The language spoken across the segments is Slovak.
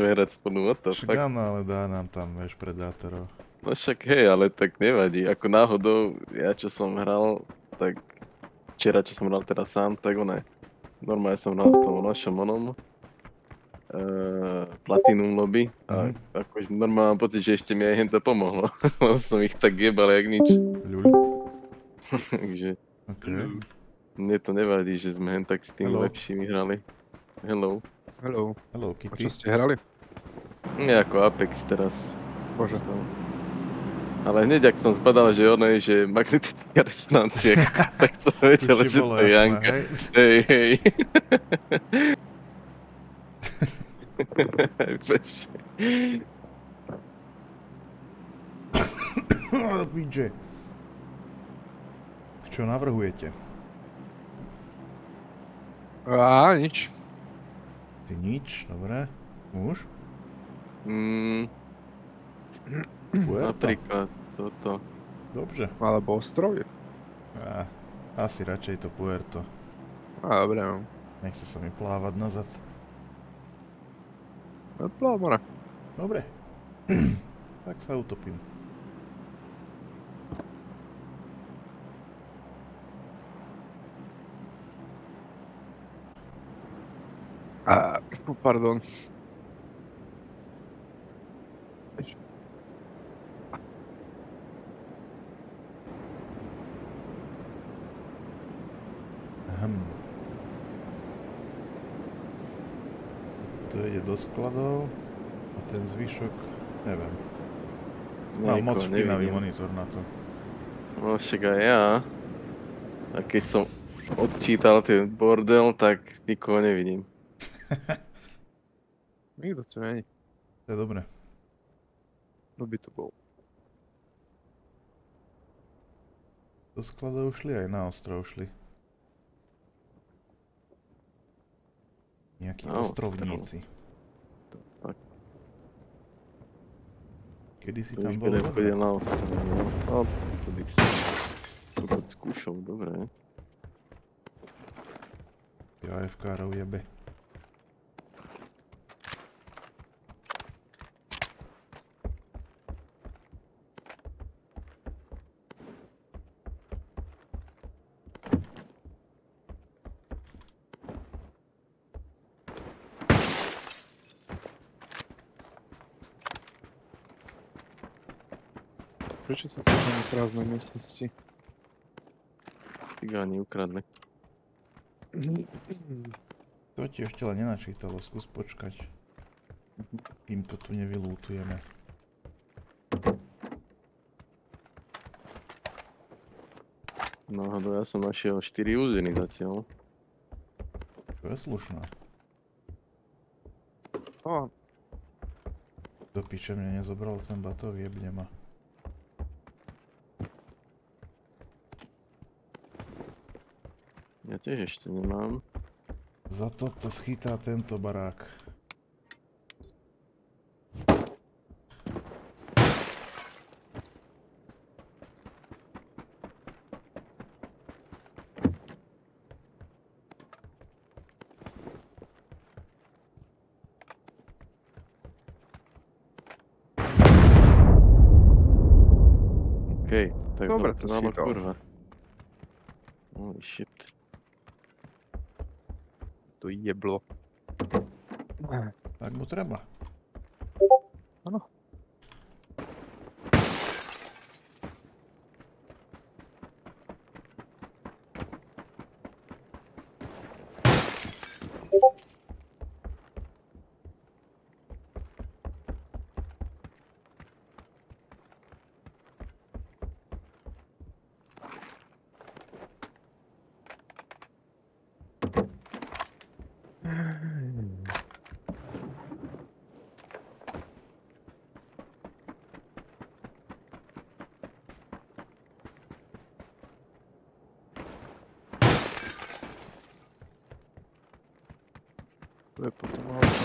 môžeme hrať spolu, what the Však fuck. áno, ale dá nám tam, vieš, predátorov. No však hej, ale tak nevadí. Ako náhodou, ja čo som hral, tak včera čo som hral teraz sám, tak normálne som hral v tom našom Platinum lobby a akože normálne mám pocit, že ešte mi aj hento pomohlo, lebo som ich tak jebal jak nič. Ľuľ. Takže OK. mne to nevadí, že sme hen tak s tými lepšími hrali. Hello. Hello. Hello, A Kitty. čo ste hrali? Nie ako Apex teraz. Bože. Ale hneď ak som zbadal, že ono je, že magnetická rezonancia, tak som vedel, Už ti že bolo to je jasné, Janka. hej? Hej, hej. PJ. Čo navrhujete? Nič. Ty nič, dobre. Už? Puerto. Napríklad toto. Dobře. Alebo ostrovy. Asi radšej to Puerto. Dobre, no. Nechce sa mi plávať nazad. Plámora. Dobre. Tak sa utopím. Pardon. To ide do skladov a ten zvyšok, neviem. Mám moc špinavý monitor na to. No však aj ja. A keď som odčítal ten bordel, tak nikoho nevidím. Nikto tu není. To je dobré. Kto by to bol? Do skladov šli, aj na ostrov šli. Nejakí ostrovníci. Kedy si tam bol? To už na ostrov, no. To by si to skúšal, dobre. Ja AFK-rov jebe. Prečo sú to tam prázdne miestnosti? Cigáni ukradli. To ti ešte len nenačítalo, skús počkať. Kým to tu nevylútujeme. Náhodou ja som našiel 4 úziny zatiaľ. To je slušné. Do piče mne nezobral ten batov, jebne ma. Ja tiež ešte nemám. Za to schytá tento barák. Okej, tak dobre to schytal. schytal. Holy shit. To jeblo. Tak mu treba. Áno. To je potom auto.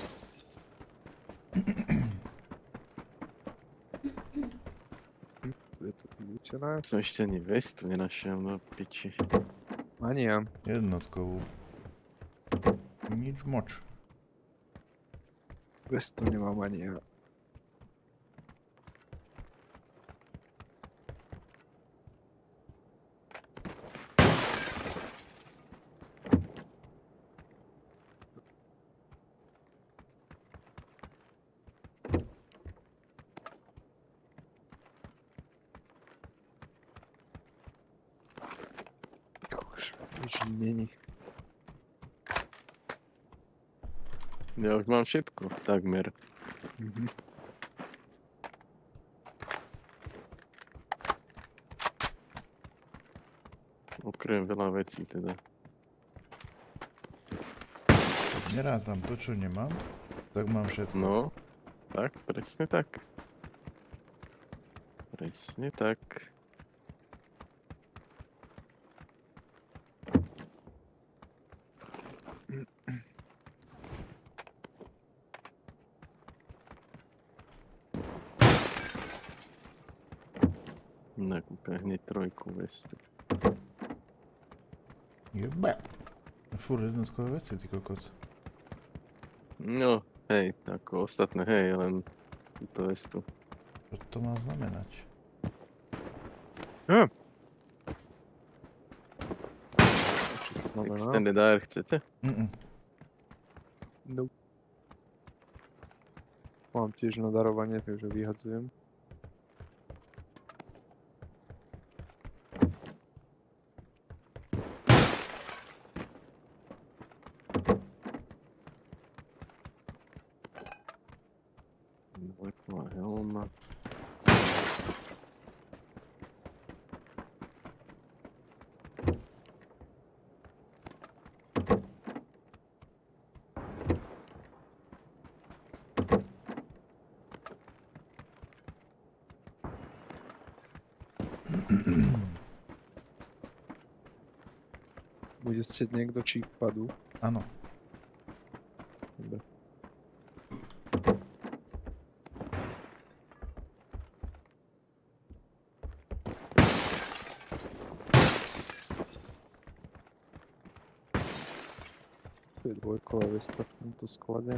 Tu je to vyučené. Som ešte ani vestu nenašiel, no piči. Ani ja. Jednotkovú. Nič moč. Bez toho nemám ani ja. Už nič není. Ja už mám všetko, takmer. Mhm. Okrem veľa vecí teda. Nerátam to, čo nemám, tak mám všetko. No, tak, presne tak. Presne tak. Nakúkaj hneď trojku vestu. Jebe. Fúr jednotkové veci, ty kokot. No, hej, ako ostatné, hej, len túto vestu. Čo to má znamenať? Čo to znamená? Extended AR chcete? No. Mám tiež na darovanie, takže vyhadzujem. Dvojková helma. Bude chcieť niekto číp padu. Áno. Dobre. Tu je dvojková vesta v tomto sklade.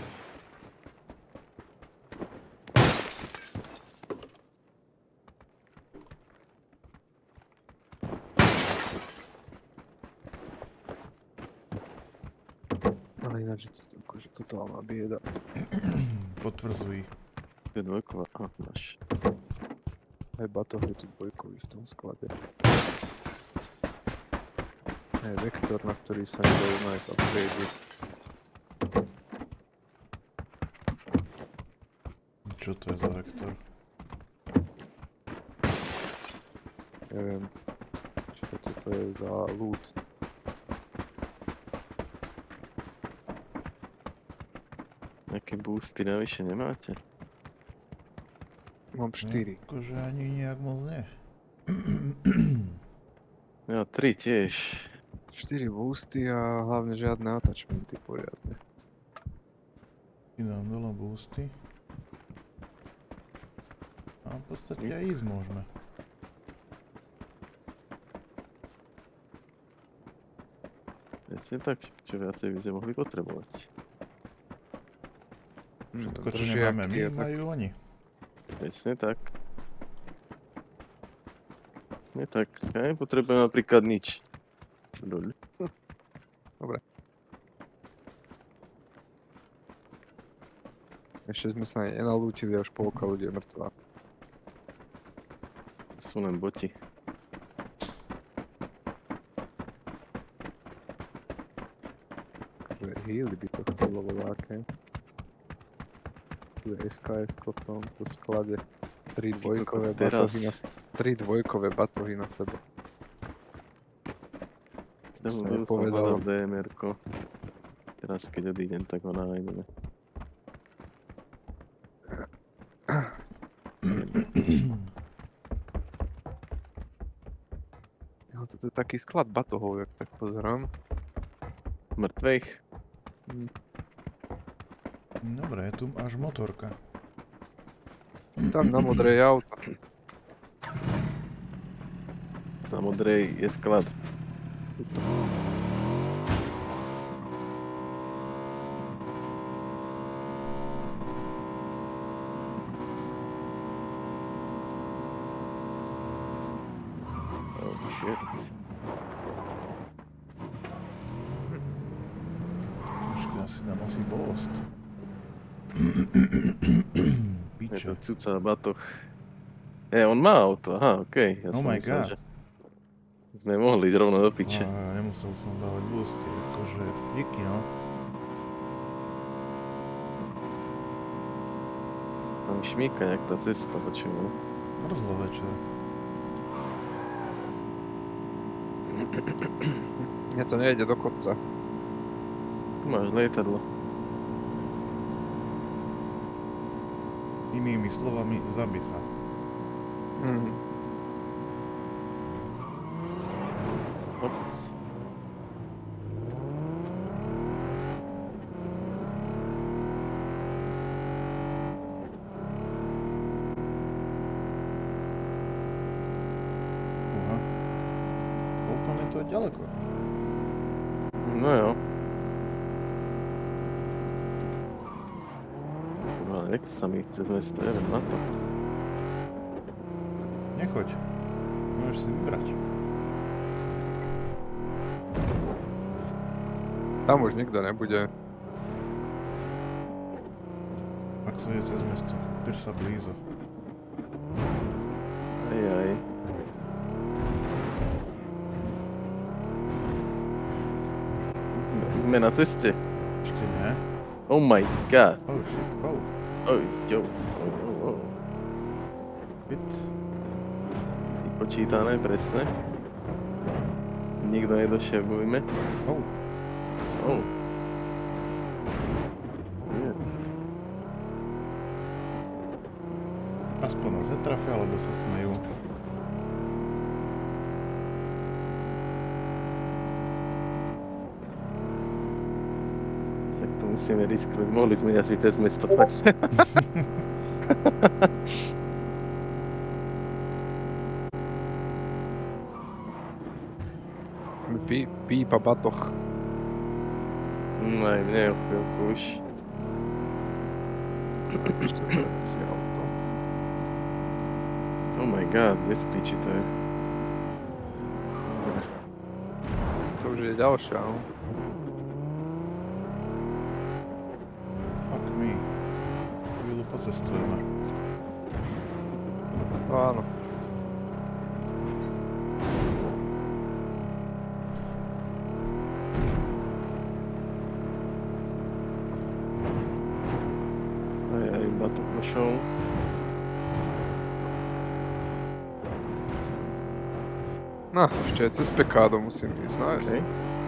Ale ináč je to akože totálna bieda. Potvrdzuj. To je dvojková, máš. Aj batoh je tu dvojkový v tom sklade. Aj vektor, na ktorý sa nedajú nájsť upgrade. Čo to je za vektor? Neviem, čo toto je za loot. Nejaké boosty navyše nemáte? Mám 4. Akože ani nejak moc nie. Ja 3 tiež. 4 boosty a hlavne žiadne attachmenty poriadne. Dám veľa boosty. A v podstate aj ísť môžeme. Presne tak, čo viacej by sme mohli potrebovať. Všetko, čo nemáme my, majú oni. Presne tak. Nie tak, ja nepotrebujem napríklad nič. Doľ. Dobre. Ešte sme sa nenalútili, až polka ľudí je mŕtva. Sú len boti. Takže healy by to chcelo voľaké. Tu je SKS-ko v tomto sklade. 3 dvojkové batohy na sebe. Som Sa povedal nepovedalo. DMR-ko. Teraz keď odídem, tak ho nájdeme. No, toto je taký sklad batohov, jak tak pozerám. Mŕtvych? Dobre, je tu až motorka. Tam na modrej auto. Na modrej je sklad. Shit. Počkaj, asi dám asi bost. Je Piča. to cuca batoh. On má auto, aha, okej. Ja Oh som my myslel, god. že sme mohli ísť rovno do piče. Nemusel som dávať boosty, akože díky no. Tam šmíka nejak tá cesta, počujem. Mrzlo večer. Mne to nejde do kopca. Tu máš lietadlo. Inými slovami, zabij sa. Ops. Uha. Koľko mi to je ďaleko? No jo. Kurva, jak sa mi chce z mesta, jeden na to. Nechoď. Môžeš si vybrať. Tam už nikto nebude. Ak som je cez mesto, drž sa blízo. Aj. Sme na ceste. Ešte nie. Oh my god. Oh shit, oh. Oh, yo. Oh. Shit. Vypočítané, presne. Nikto nedoševujme. Oh. Oh. Nie. Aspoň nás netrafia, alebo sa smejú. Tak to musíme risknúť. Mohli sme asi cez mesto presne. Pípa batoh. Aj mne o chvíľku už. Ešte to si auto. Oh my god, bezpečí to je. To už je ďalšia, no. Fuck me. Chvíľu pocestujeme. No áno. Aj, batok pošol. No, ešte aj cez pekádo musím ísť, nice. Okay.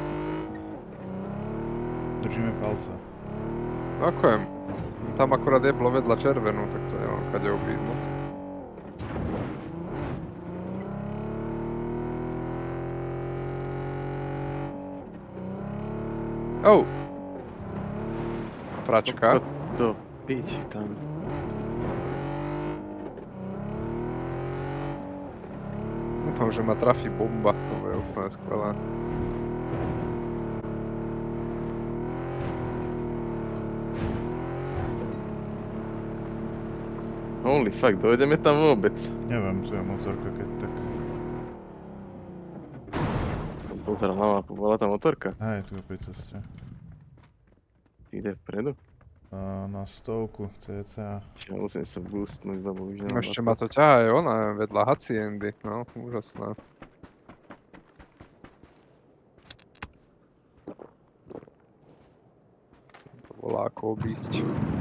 Držíme palce. Ďakujem. Tam akorát jeblo vedľa červenú, tak to nemám kade obísť moc. Oh! Pračka. Do piči tam. Dúfam, že ma trafí bomba. To bude úplne skvelé. Holy fuck, dojdeme tam vôbec. Neviem, čo je motorka, keď tak... Som pozeral na mapu, bola tam motorka. Hej, tu je pri ceste. Ide vpredu. Na 100 cca. Ja musím sa boostnúť, lebo už nemám Ešte ma to ťahá aj ona vedľa Haciendy. No, úžasná. To volá ako obísť.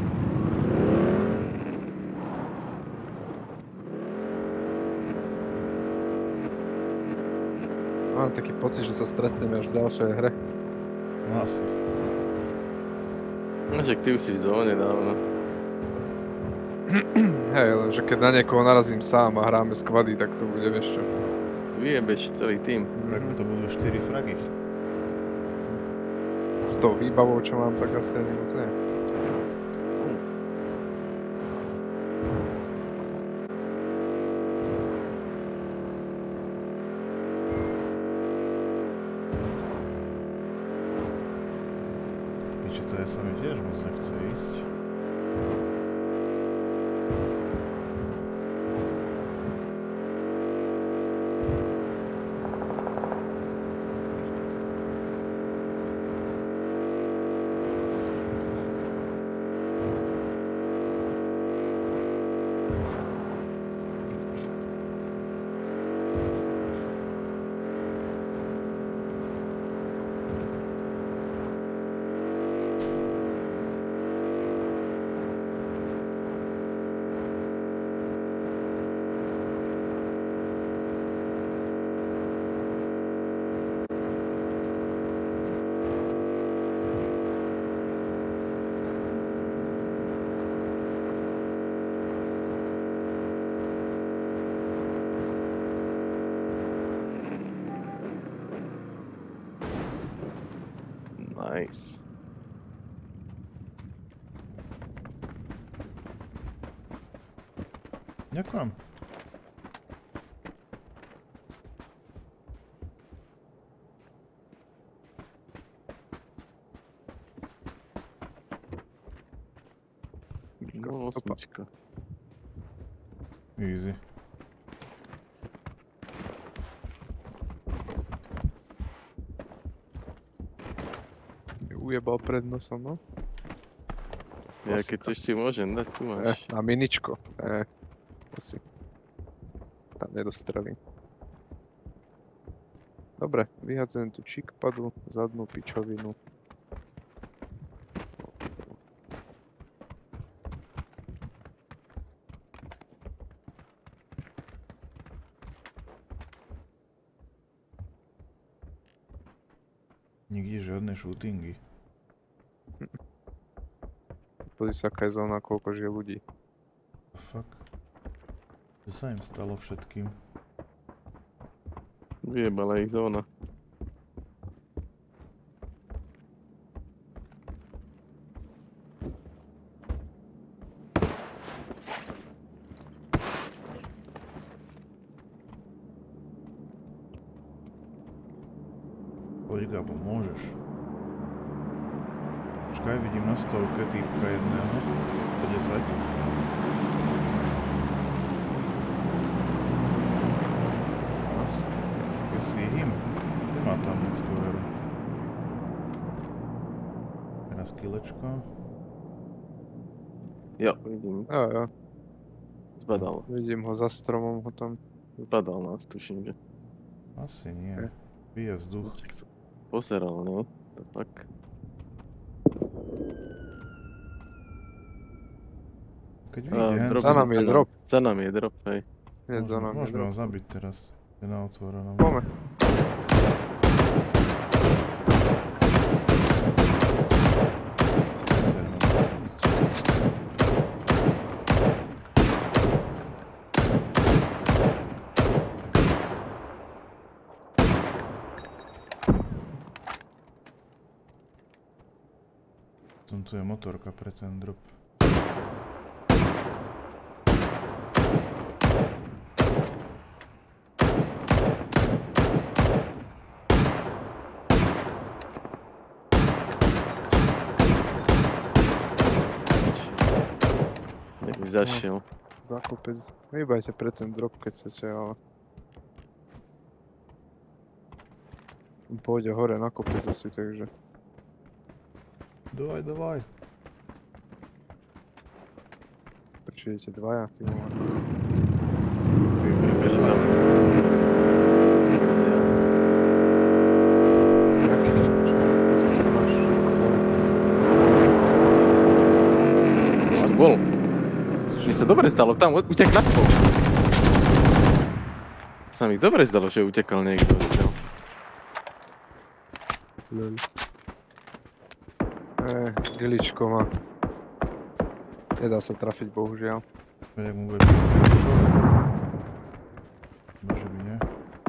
Mám taký pocit, že sa stretneme až v ďalšej hre. No asi. No však ty už si v zóne dávno. Hej, lenže keď na niekoho narazím sám a hráme squady, tak to bude vieš čo. Vyjebeš celý tým. Tak to budú 4 fragy. S tou výbavou, čo mám, tak asi ani moc nie. Piče, to je sa mi tiež moc nechce ísť. Nice. Ďakujem. No, osmička. Easy. Mi ujebal pred nosom, no. Ja keď to ešte môžem dať, tu máš. Na miničko. Asi. Tam nedostrelím. Dobre, vyhadzujem tu chickpadu, zadnú pičovinu. Nikde žiadne shootingy. Pozri sa, aká je zóna, koľko žije ľudí. Fuck. Čo sa im stalo všetkým? Vyjebala ich zóna. Poď, Gabo, môžeš. Počkaj, vidím na stovke týpka jedného. 10. You see him? Nemá tam moc coveru. Teraz kilečko. Jo, vidím. Jo. Zbadal. Vidím ho za stromom, ho tam. Zbadal nás, tuším, že. Asi nie. Bije vzduch. Čak sa pozeral, ne? To fakt. Keď vyjde Za nami je drop. Za nami je drop, hej. Nie, za nami je Môžeme ho drop. zabiť teraz. Je na otvorenom. Poďme. Tu je motorka pre ten drop. Nech by zašiel. Za kopec. Vybajte pre ten drop, keď chcete, ale... Pôjde hore na kopec asi, takže... Davaj, davaj. Prečo idete dvaja, ty vole? Vybeže za mnou. Jaký? Čo to máš? Čo to bol? Mne sa dobre zdalo, tam utek na spol. Sa mi dobre zdalo, že utekal niekto. Lol. Giličko má. Nedá sa trafiť, bohužiaľ. Veď ak mu bude pískať. Bože by nie.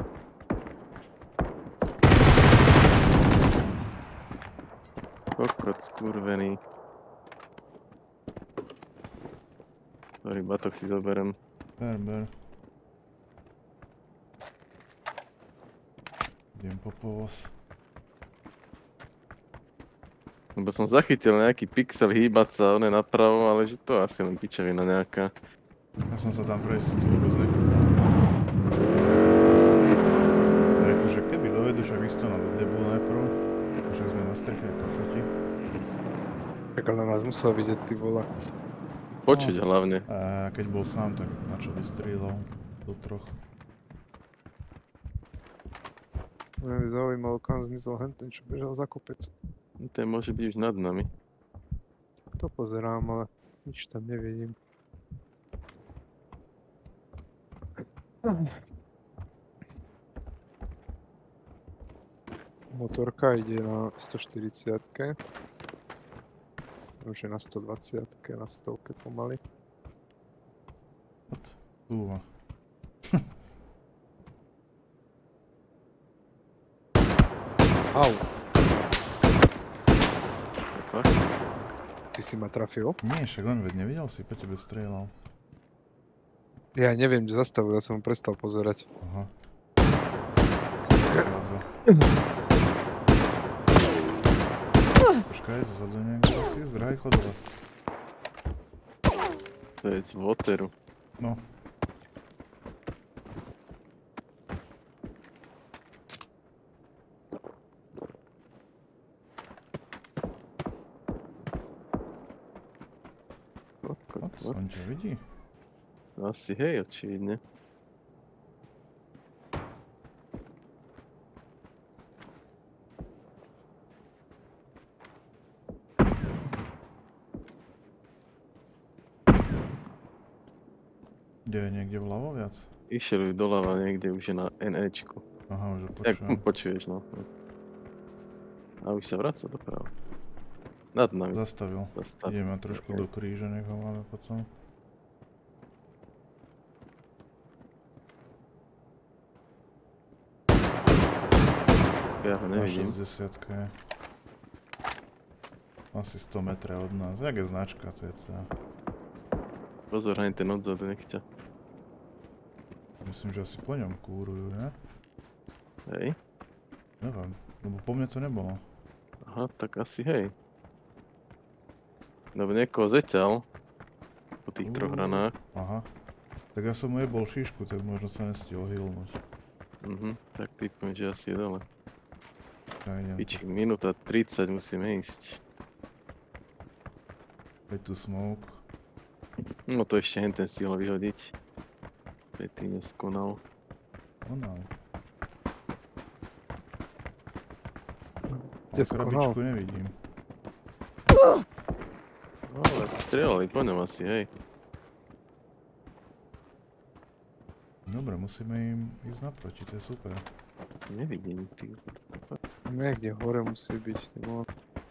Kokot skurvený. Sorry, batok si zoberem. Ber. Idem po povoz. Lebo som zachytil nejaký pixel hýbať sa one napravo, ale že to asi len pičovina nejaká. Ja som sa tam prejsť, to vôbec nekúpil. Akože keby dovedu, však isto na debu najprv. Však sme na streche kokoti. Tak ale nás musel vidieť, ty vole. Počuť hlavne. A keď bol sám, tak na čo by strieľal do troch. Mňa by zaujímalo, kam zmizol henten, čo bežal za kopec. Ten môže byť už nad nami. To pozerám, ale nič tam nevidím. Motorka ide na 140-ke. Už je na 120-ke, na 100-ke pomaly. Fúha. Au! Fakt? Ty si ma trafil? Nie, však on veď nevidel si, po tebe strieľal. Ja neviem, kde zastavil, ja som ho prestal pozerať. Aha. Prechádza. Počkaj, zozadu niekto si, zdrhaj chodova. To je z Wateru. No. On ťa vidí? Asi hej, očividne. Kde je niekde vľavo viac? Išiel ju doľava niekde, už je na NEčku. Aha, už ho Jak počujem. počuješ, no. A už sa vraca doprava. Nad nami. Zastavil. Zastav. Ideme trošku Ok. do kríža, nech ho máme potom. Ja ho Na nevidím. 60 je. Asi 100 metrov od nás. Jak je značka cca? Pozor, hneď ten odzadu, nech ťa. Myslím, že asi po ňom kúrujú, ne? Hej. Neviem, lebo po mne to nebolo. Aha, tak asi hej. Lebo niekoho zeťal. Po tých troch ranách. Aha. Tak ja som mu jebol šišku, tak možno sa nestihol healnúť. Tak typujem, že asi je dole. Ja idem. Piči, minúta 30 musíme ísť. Je tu smoke. No to ešte henten stihol vyhodiť. Predtým neskonal. Onal. Kde skonal? Krabičku nevidím. No ale strieľali po ňom asi, hej. Dobre, musíme im ísť naproti, to je super. Nevidím, ty. Niekde hore musí byť, ty vole.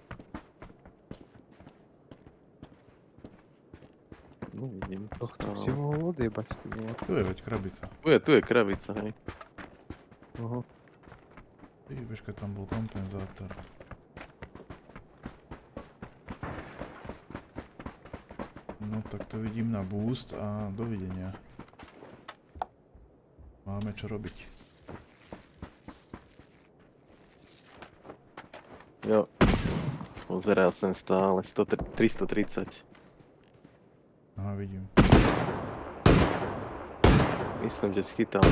Nevidím. Tohto si mohol odjebať, ty vole. Tu je veď krabica. Tu je krabica, hej. Aha. Vidíš, bežka, tam bol kompenzátor. No tak to vidím na boost a dovidenia. Máme čo robiť. Jo. Pozeral som stále. 330. Aha, vidím. Myslím, že schytal.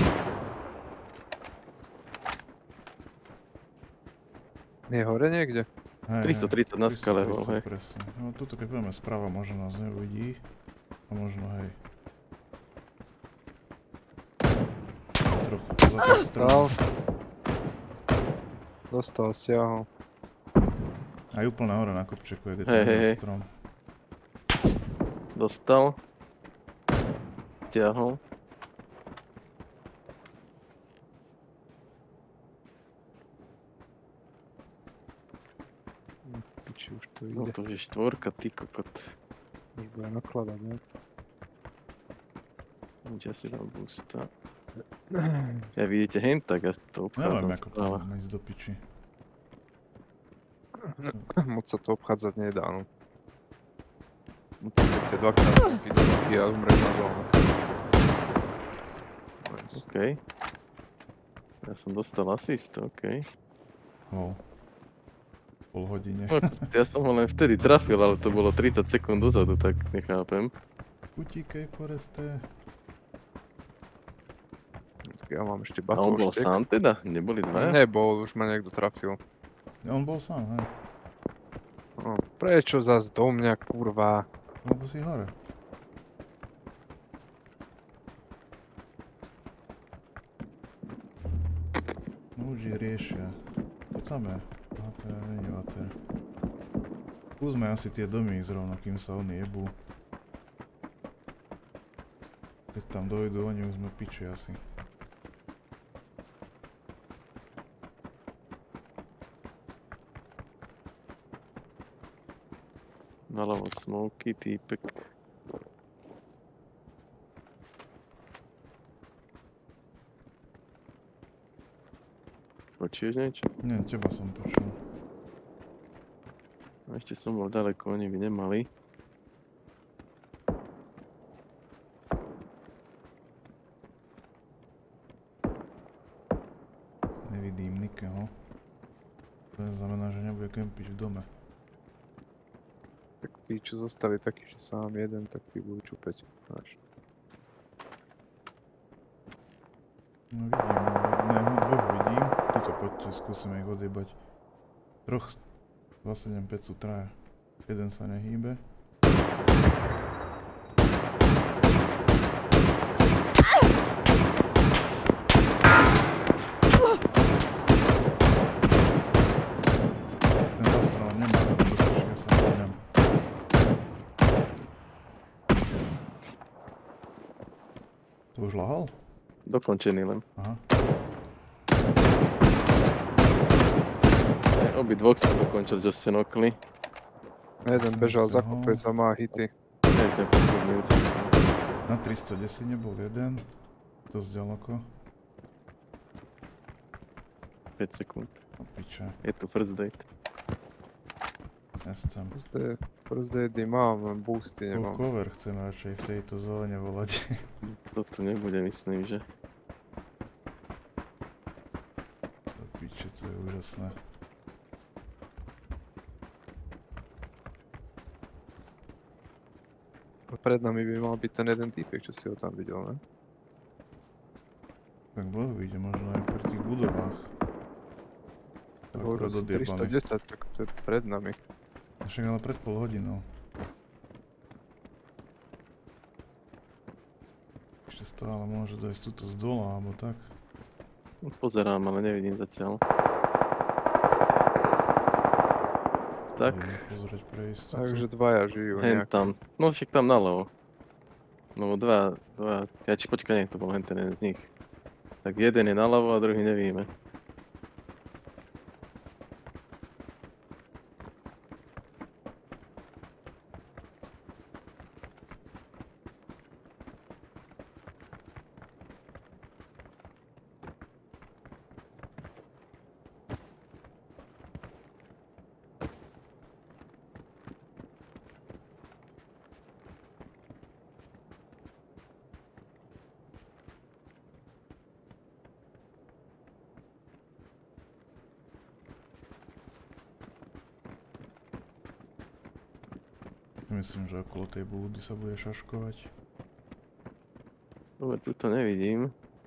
Je hore niekde? Hej, 330 na skale bol, 330 hej. presne. No tuto keď budeme správa, možno nás neuvidí. A možno hej. Trochu to za to Dostal. Dostal, stiahol. Aj úplne hore na kopčeku je Hej. strom. Dostal. Stiahol. Piči, už to No ide. to je štvorka, ty kokot. Už bude nakladať, ne? Ja si dám boosta. Ja vidíte hen tak, ja to Neviem, obchádzam ako správa. tam ísť do piči. Moc sa to obchádzať nedá, no. Musíte tie dvakrát trafiť do nohy a umrieť na zónu. Nice. OK. Ja som dostal asist, OK. Wow. Pol hodine. No, ja som ho len vtedy trafil, ale to bolo 30 sekúnd dozadu, tak nechápem. Utíkej, Foreste. Ja mám ešte A on bol batôštek. sám teda? Neboli dvaja? Nebol, už ma niekto trafil. On bol sám, hej. No, prečo zas do mňa, kurva? Lebo si hore. No už je riešia. Poď samé. Aha, to je není vater. Skúsme asi tie domy zrovna, kým sa oni jebú. Keď tam dojdu, oni už sme piči asi. Naľavo smoky, týpek. Počuješ niečo? Nie, teba som počul. Ešte som bol ďaleko, oni by nemali. Nevidím nikoho. To znamená, že nebude kempiť v dome. Tak tí, čo zostali taký, že sám jeden, tak tí budú čupeť. Máš. No vidím, jedného, dvoch vidím. Tuto poďte, skúsime ich odjebať. Troch, 275 sú traja. Jeden sa nehýbe. Ten zastrel nemá, dokončí, ja sa hľadám. To už lahal? Dokončený len. Aha. Obidvoch som dokončil, že ste nokli. Jeden bežal za kopec a má hity. Hej, ten posledný útok. Na 310 nebol jeden. Dosť ďaleko. 5 sekúnd. No piče, Je tu first date. ja chcem. First aid mám, len boosty Full nemám. cover chcem radšej v tejto zóne volať. To tu nebude, myslím, že. To piče, to je úžasné. Pred nami by mal byť ten jeden týpek, čo si ho tam videl, ne? Tak Boh vidie, možno aj pri tých budovách. Hovoril Akurát si odjebaný. 310, tak to je pred nami. Však ale pred pol hodinou. Ešte stále môže dojsť tuto z dola, alebo tak. Pozerám, ale nevidím zatiaľ. Tak, Ideme pozrieť pre istotu. Takže dvaja žijú hen nejak. tam. No však tam naľavo. No dva, ja či počkaj, nie, to bol hen ten jeden z nich. Tak jeden je naľavo a druhý nevíme. Myslím, že okolo tej búdy sa bude šaškovať. Dobre, tu to nevidím.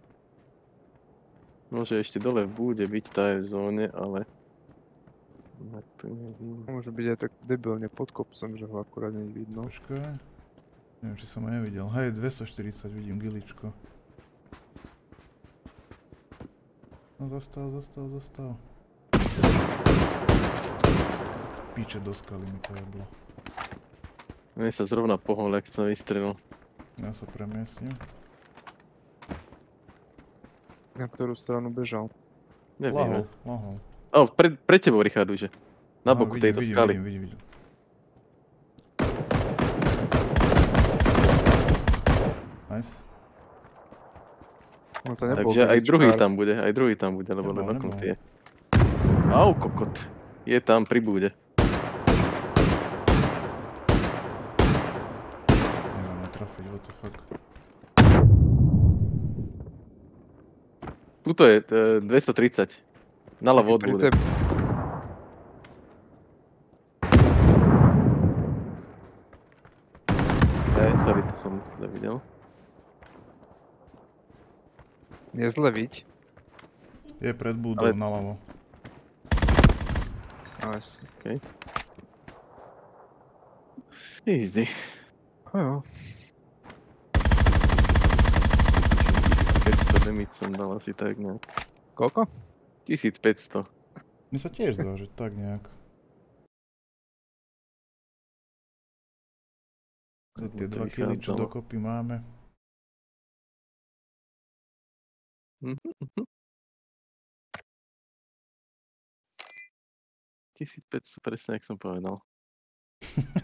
Môže ešte dole v búde byť, tá je v zóne, ale... Tak tu nevidím. Môže byť aj tak debilne pod kopcom, že ho akurát nie vidno. Počkaj. Neviem, či som ho nevidel. Hej, 240 vidím, giličko. No zastav. Píče do skaly mi to jeblo. Mne sa zrovna pohol, jak som vystrelil. Ja sa premiesním. Na ktorú stranu bežal. Nevíme. Lahol. O, pred tebou, Richard, už je. Na Aha, boku vidím, tejto vidím, skaly. Vidím. Nice. No to nebol Takže aj glitchkár. druhý tam bude, lebo len Nebol, okom nebol. tie. Au, kokot. Je tam pri búde. Nemáme trafiť, what the fuck. Tuto je 230. Naľavo od Pri búde. tebe. Sorry, to som nevidel. Nezleviť. Je pred búdou, Ale- naľavo. Nice. Easy. Jo. 500 damage som dal asi tak nejak. Koľko? 1500. Mne sa tiež zdá, že tak nejak. Za tie 2 kily, čo dokopy máme. 1500, presne jak som povedal.